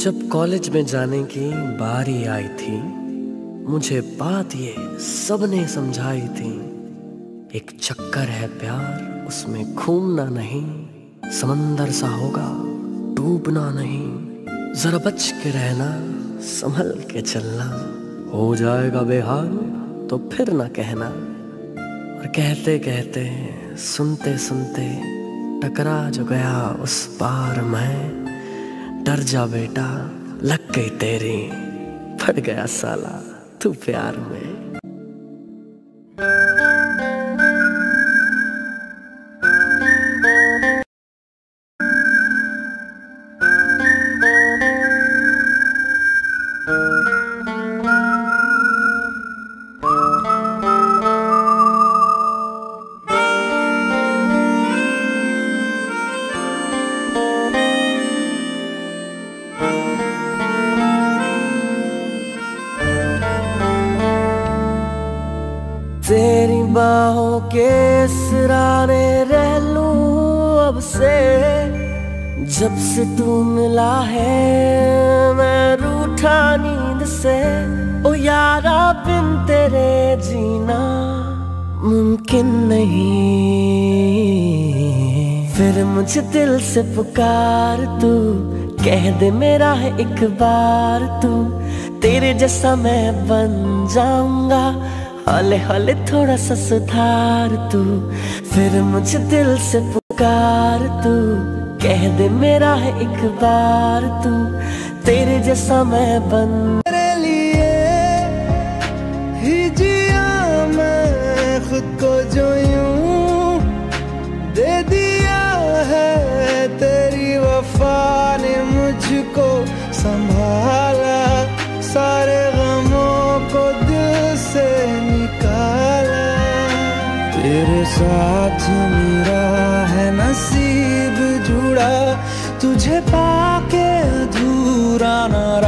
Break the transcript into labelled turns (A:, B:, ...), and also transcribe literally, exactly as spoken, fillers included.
A: जब कॉलेज में जाने की बारी आई थी, मुझे बात ये सबने समझाई थी। एक चक्कर है प्यार, उसमें घूमना नहीं, समंदर सा होगा डूबना नहीं। जरा बच के रहना, संभल के चलना, हो जाएगा बेहाल तो फिर ना कहना। और कहते कहते सुनते सुनते टकरा जो गया उस पार मैं। डर जा बेटा, लग गई तेरी, पड़ गया साला तू प्यार में। तेरी बाहों के सिराने रह लूं अब से। जब से तू मिला है मैं रूठा नींद से। ओ यारा बिन तेरे जीना मुमकिन नहीं। फिर मुझे दिल से पुकार तू, कह दे मेरा है एक बार तू। तेरे जैसा मैं बन जाऊंगा, हौले हौले थोड़ा सा सुधार तू। फिर मुझे दिल से पुकार तू, कह दे मेरा है एक बार तू। तेरे जैसा मैं बन। तेरे लिए ही जिया मैं खुद को जो यूं दे दिया है। तेरी वफा ने मुझको संभाला, सारे गमों को दिल से निकाला। तेरे साथ मेरा है नसीब जुड़ा, तुझे पाके अधूरा न